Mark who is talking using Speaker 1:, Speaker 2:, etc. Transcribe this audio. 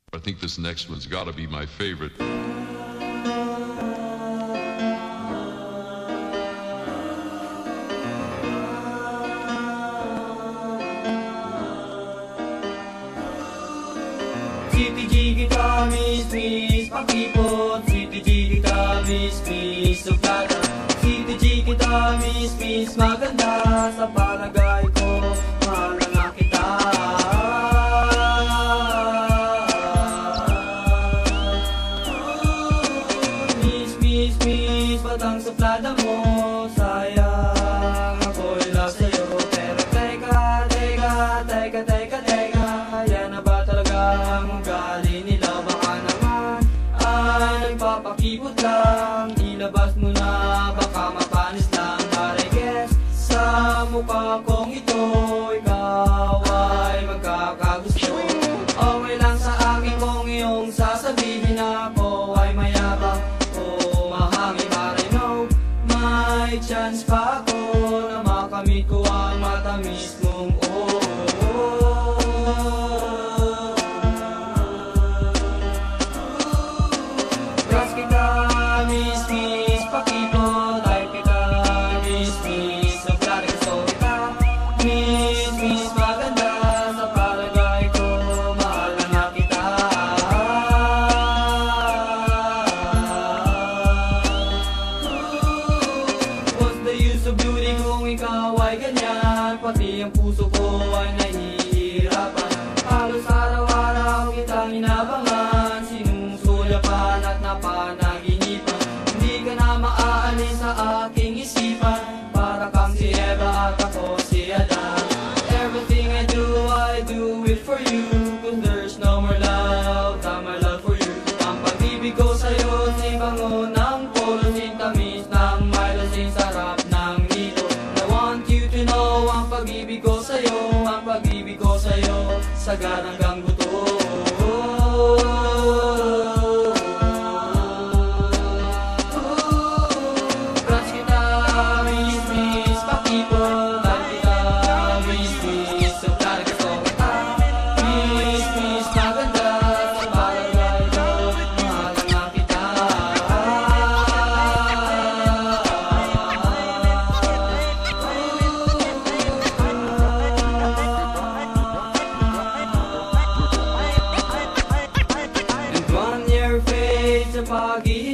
Speaker 1: I think this next one's got to be my favorite.
Speaker 2: CTG kita miss pakipot, CTG kita miss suplada, CTG kita miss maganda sa palagay ko, mahal na kita. Miss batang suplada mo, sayang ako'y love sa'yo. Pero teka, yan na ba talaga ang ugali nila? Baka naman ay nagpapakipot lang, ilabas mo na, baka mapanis lang. But I guess sa mukha kong ito, ikaw ay magkakagusto. Okay lang sa akin kung iyong sasabihin ako ay mayabang o mahangin. But I know may chance pa ako na makamit ko ang matamis mong crush kita, miss pakipot, type kita, miss suplada, gusto kita, miss maganda sa palagay ko, mahal na kita. What's the use of beauty kung ikaw ay ganyan? Pati ang puso ko ay nahihirapan. Halos araw-araw kitang inabangan, sinusulyapan at napanaginipan. Hindi ka na maaalis sa aking isipan, para kang si Eva at ako si Adan. Everything I do it for you, cause there's no more love than my love for you. Ang pag-ibig ko sa'yo, si bango ng polo, si tamis ng Milo, si sarap ng nito. I want you to know, ang pag-ibig ko sa'yo, ang pag-ibig ko sa'yo, sagad hanggang buto. Crush kita, miss pakipot, type kita, miss suplada, gusto kita, miss maganda sa palagay ko, mahal na kita. And on your face sa pag-ibig